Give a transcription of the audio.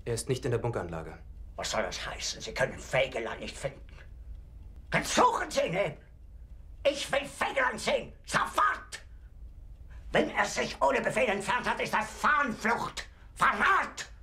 Er ist nicht in der Bunkeranlage. Was soll das heißen? Sie können Fegelein nicht finden. Dann suchen Sie ihn eben. Ich will Fegelein sehen. Sofort! Wenn er sich ohne Befehl entfernt hat, ist das Fahnenflucht. Verrat!